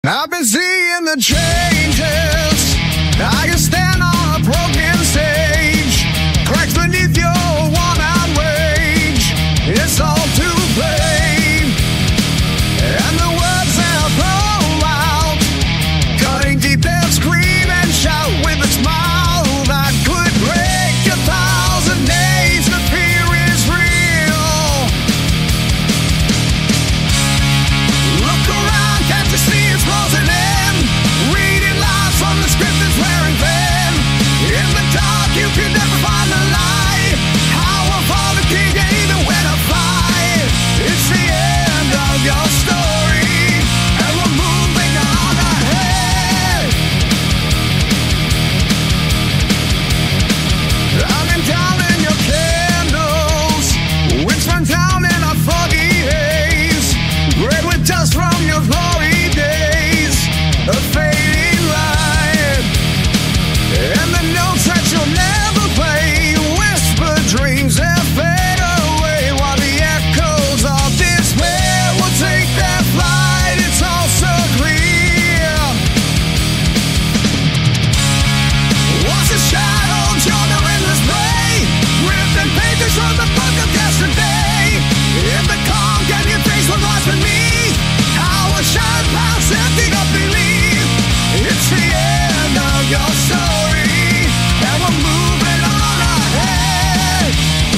I've been seeing the changes. I can stand on a broken stage. Cracks beneath your worn-out rage. It's all to blame. And the words they'll throw out, cutting deep, they'll scream and shout with a smile that could break 1,000 days. The fear is real. Look around, can't you see it's closing in? Reading lines from the script that's wearing thin. In the dark you can never find the light. How far the king ain't even where to fight. It's the end of your story, and we're moving on ahead. I've been counting your candles, which run down in a foggy haze, gray with dust from your glory days, a fading light, and the notes that you'll never play, whisper dreams that fade away, while the echoes of despair will take their flight. It's all so clear. What's the shadow, journal in this play, ripping pages from the book of yesterday. In the calm, can you face what lies beneath? How a shattered past emptied of belief. It's the end of your story, and we're moving on ahead.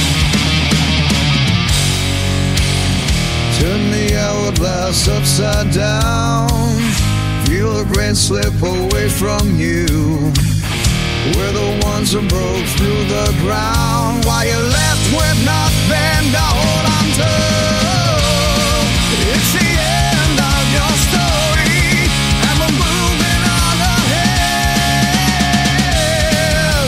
Turn the hourglass upside down. Feel a grain slip away from you. We're the ones who broke through the ground, while you're left with nothing to hold on to. It's the end of your story, and we're moving on ahead.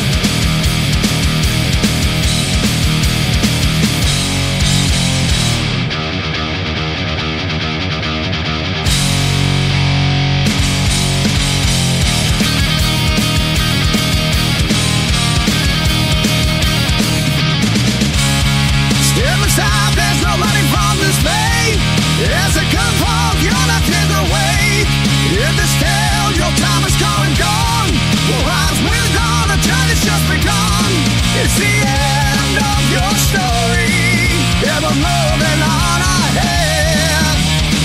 Still inside, there's no running from this pain. As it comes home, you're not either way. In this tale, your time is gone and gone. Well, as we're gone, the journey's just begun. It's the end of your story, and we're moving on ahead.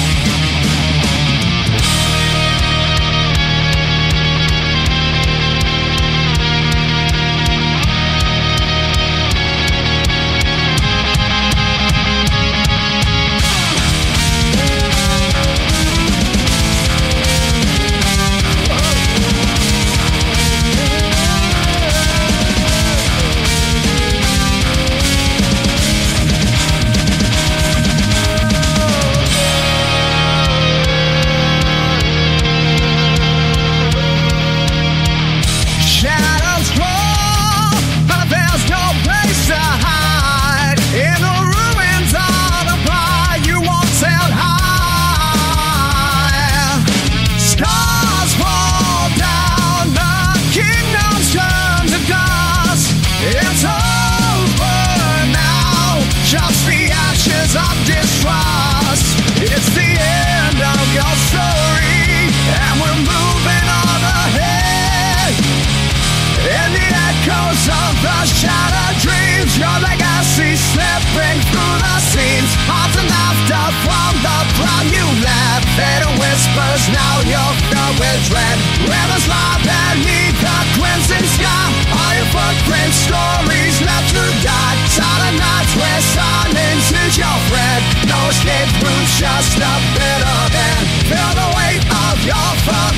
Shadows crawl, but there's no place to hide. In the ruins of the pride you once held high. Stars fall down, the kingdoms turn to dust. It's over now, just the ashes of distrust. It's the end of your story, and we're moving on ahead. In the echoes of the shattered dreams, your legacy slipping through the seams. Hearts and laughter from the ground you left. Fatal whispers, now you're filled with dread. Rivers lie beneath the crimson sky. All your footprints, stories left to die. Silent nights where silence is your friend. No escape routes, just a bitter end. Feel the weight of your foot.